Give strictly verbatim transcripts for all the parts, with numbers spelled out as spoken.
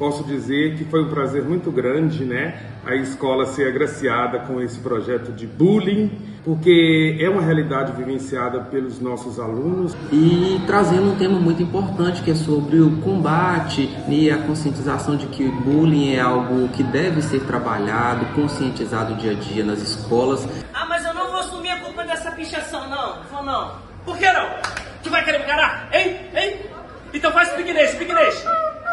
posso dizer que foi um prazer muito grande, né, a escola ser agraciada com esse projeto de bullying, porque é uma realidade vivenciada pelos nossos alunos. E trazendo um tema muito importante, que é sobre o combate e a conscientização de que o bullying é algo que deve ser trabalhado, conscientizado dia a dia nas escolas. Ah, mas eu não vou assumir a culpa dessa pichação, não. Vou não. Por que não? Tu vai querer me encarar? Hein? Hein? Então faz piquenês, piquenês.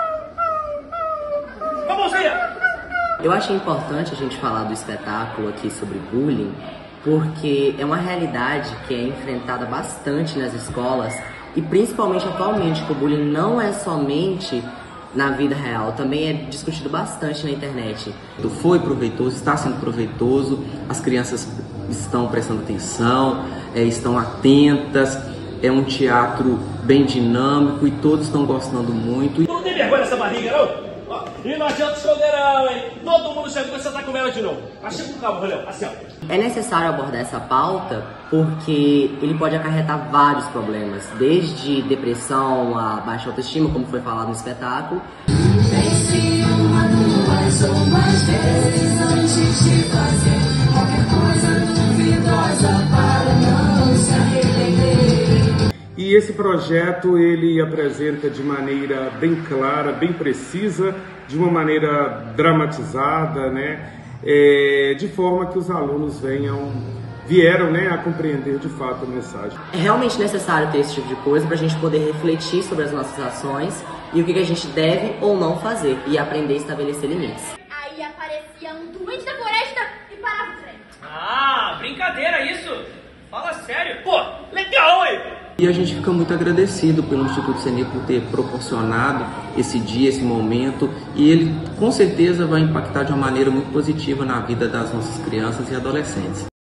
Vamos, Zia! Eu achei importante a gente falar do espetáculo aqui sobre bullying, porque é uma realidade que é enfrentada bastante nas escolas e principalmente atualmente, que o bullying não é somente na vida real, também é discutido bastante na internet. Foi proveitoso, está sendo proveitoso, as crianças estão prestando atenção, é, estão atentas, é um teatro bem dinâmico e todos estão gostando muito. Tu não tem vergonha dessa barriga, não? E não adianta esconder não, hein? Todo mundo chegou e você tá com ela de novo. Achei com calma, Rolhão. Assim, ó. É necessário abordar essa pauta porque ele pode acarretar vários problemas, desde depressão a baixa autoestima, como foi falado no espetáculo. Pense uma, duas ou mais vezes antes de fazer qualquer coisa duvidosa para não se arrepender. E esse projeto ele apresenta de maneira bem clara, bem precisa, de uma maneira dramatizada, né? É, de forma que os alunos venham, vieram, né, a compreender de fato a mensagem. É realmente necessário ter esse tipo de coisa para a gente poder refletir sobre as nossas ações e o que a gente deve ou não fazer e aprender a estabelecer limites. Aí aparecia um doente da floresta e parava o trem. Ah, brincadeira isso? Fala sério. Pô, legal, hein? E a gente fica muito agradecido pelo Instituto Senir por ter proporcionado esse dia, esse momento, e ele com certeza vai impactar de uma maneira muito positiva na vida das nossas crianças e adolescentes.